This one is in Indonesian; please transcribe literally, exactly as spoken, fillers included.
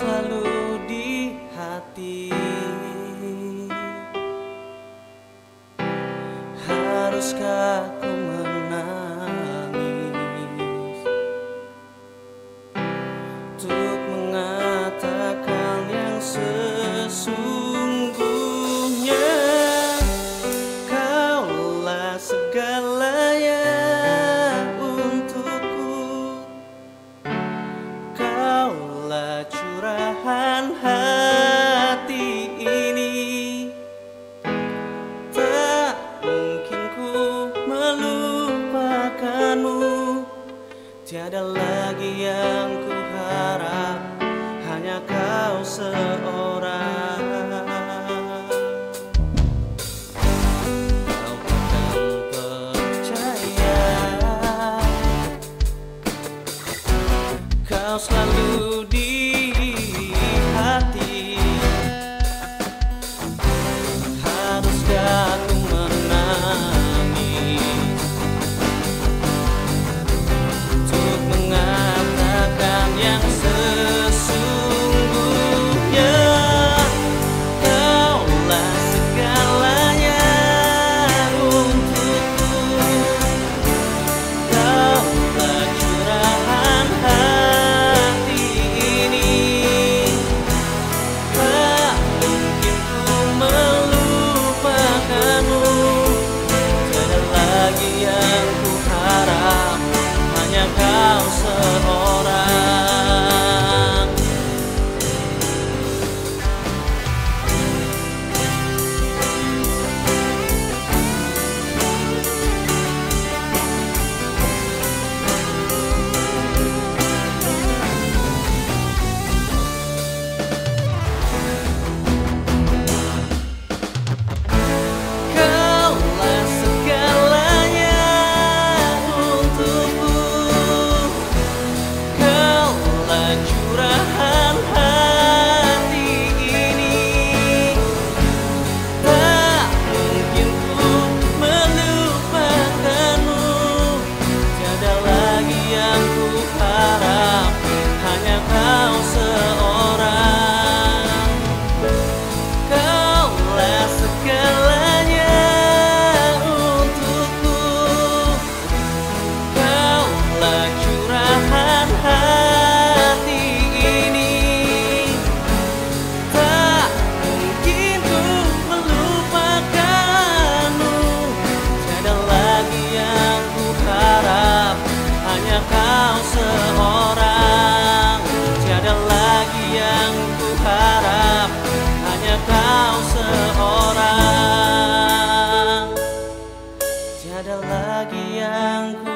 selalu di hati. Haruskah ku menangis untuk mengatakan yang sesungguhnya? Kaulah segalanya untukku, kaulah curahan hati ini. Tak mungkin ku melupakanmu, tiada lagi yang ku harap, hanya kau seorang. Kau akan percaya, kau selalu di hati. Haruskah ku menangis untuk mengatakan yang sesungguhnya? Kaulah segalanya untukku, kaulah curahan hati ini. Tak mungkin ku melupakanmu, tiada lagi yang ku harap, hanya kau seorang. Kaulah segalanya untukku, kaulah curahan hati ini. Tak mungkin ku melupakanmu, tiada lagi yang ku harap, hanya kau seorang. Kaulah segalanya untukku, kaulah curahan hati ini. Tak mungkin ku melupakanmu, tiada lagi yang ku harap, hanya kau seorang. Tiada lagi yang ku harap, hanya kau seorang. Tiada lagi yang ku